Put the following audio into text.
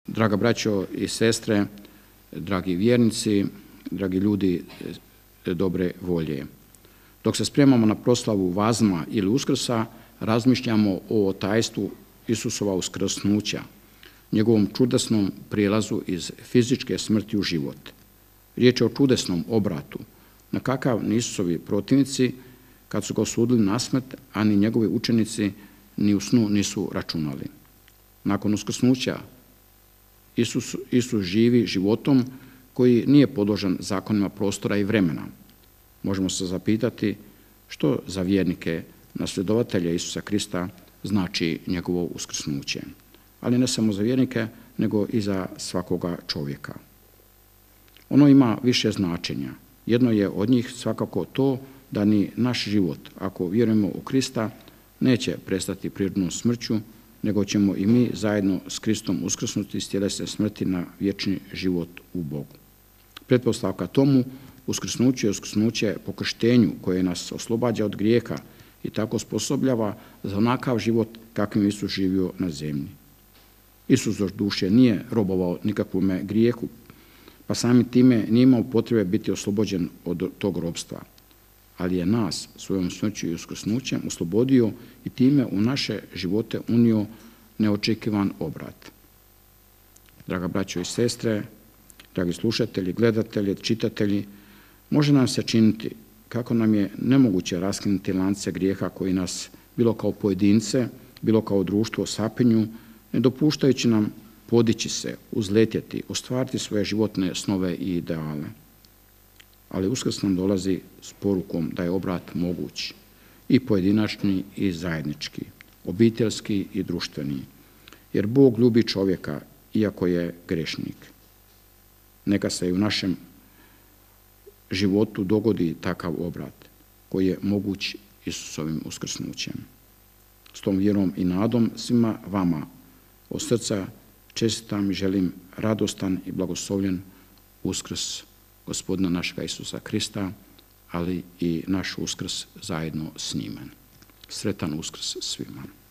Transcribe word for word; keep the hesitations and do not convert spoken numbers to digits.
Draga braćo i sestre, dragi vjernici, dragi ljudi dobre volje. Dok se spremamo na proslavu Vazma ili Uskrsa, razmišljamo o tajstvu Isusova uskrsnuća, njegovom čudesnom prijelazu iz fizičke smrti u život. Riječ je o čudesnom obratu, na kakav ni Isusovi protivnici, kad su ga osudili na smrt, a ni njegovi učenici ni u snu nisu računali. Nakon uskrsnuća Isus, Isus živi životom koji nije podložan zakonima prostora i vremena. Možemo se zapitati što za vjernike, nasljedovatelje Isusa Krista, znači njegovo uskrsnuće. Ali ne samo za vjernike, nego i za svakoga čovjeka. Ono ima više značenja. Jedno je od njih svakako to da ni naš život, ako vjerujemo u Krista, neće prestati prirodnom smrću, nego ćemo i mi zajedno s Kristom uskrsnuti iz tjelesne smrti na vječni život u Bogu. Pretpostavka tomu uskrsnuće je uskrsnuće po krštenju koje nas oslobađa od grijeha i tako osposobljava za onakav život kakvim Isus živio na zemlji. Isus do duše nije robovao nikakvome grijehu, pa samim time nije imao potrebe biti oslobođen od tog robstva, ali je nas svojom smrću i uskrsnućem oslobodio i time u naše živote unio neočekivan obrat. Draga braćo i sestre, dragi slušatelji, gledatelji, čitatelji, može nam se činiti kako nam je nemoguće raskinuti lance grijeha koji nas, bilo kao pojedince, bilo kao društvo, sapinju, ne dopuštajući nam podići se, uzletjeti, ostvariti svoje životne snove i ideale. Ali Uskrs nam dolazi s porukom da je obrat moguć, i pojedinačni i zajednički, obiteljski i društveni, jer Bog ljubi čovjeka iako je grešnik. Neka se i u našem životu dogodi takav obrat koji je moguć Isusovim uskrsnućem. S tom vjerom i nadom svima vama od srca čestitam i želim radostan i blagoslovljen Uskrs Gospodina našega Isusa Krista, ali i naš Uskrs zajedno s njime. Sretan Uskrs svima.